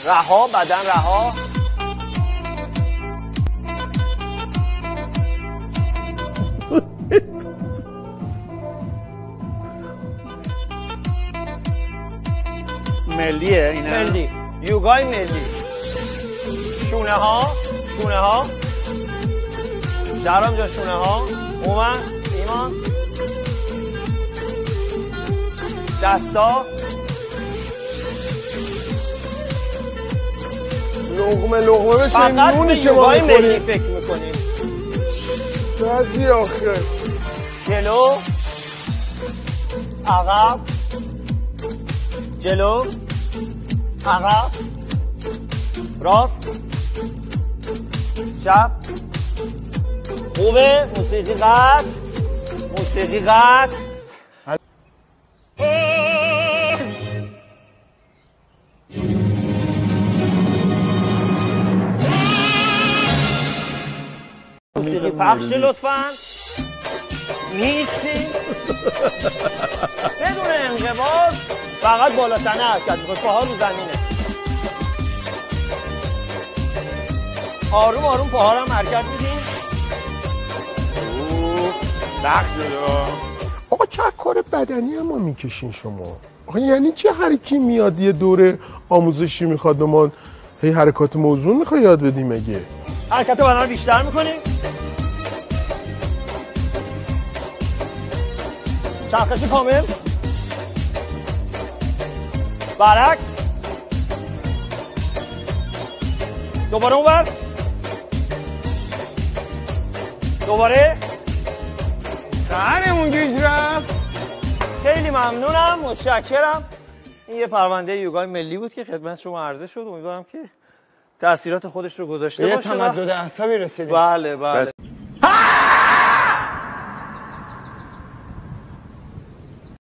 رها، بدن رها. ملیه اینه؟ ملی، یوگای ملی. شونه ها، شونه ها. شهرام جا شونه ها. اومن، ایمان. دستا. لقمه بشه فقط به نونی که ما یوگای ملی می‌خوریم. فکر میکنیم. بعضی آخه جلو، عقب، جلو، عقب، راست، چپ. خوبه. موسیقی قطع، موسیقی قطع. موسیقی پخش لطفاً. نیستی بدون انقباض، فقط بالاتنه حرکت میکنه، پاها رو زمینه. آروم آروم پاها رو هم حرکت میدیم. سخت جلو. آقا چه کار بدنی هم میکشین شما؟ آقا یعنی چه هر کی میاد یه دوره آموزشی میخواد به ما هی حرکات موزون میخواد یاد بدیم مگه؟ حرکت بدن رو بیشتر میکنیم. چرخش کامل. برعکس. دوباره اونور. دوباره. دهنمون گیج رفت. خیلی ممنونم، متشکرم. این یه پرونده یوگای ملی بود که خدمت شما عرضه شد. امیدوارم که تأثیرات خودش رو گذاشته باشه. یه تمدد اعصابی رسیدیم. بله بله.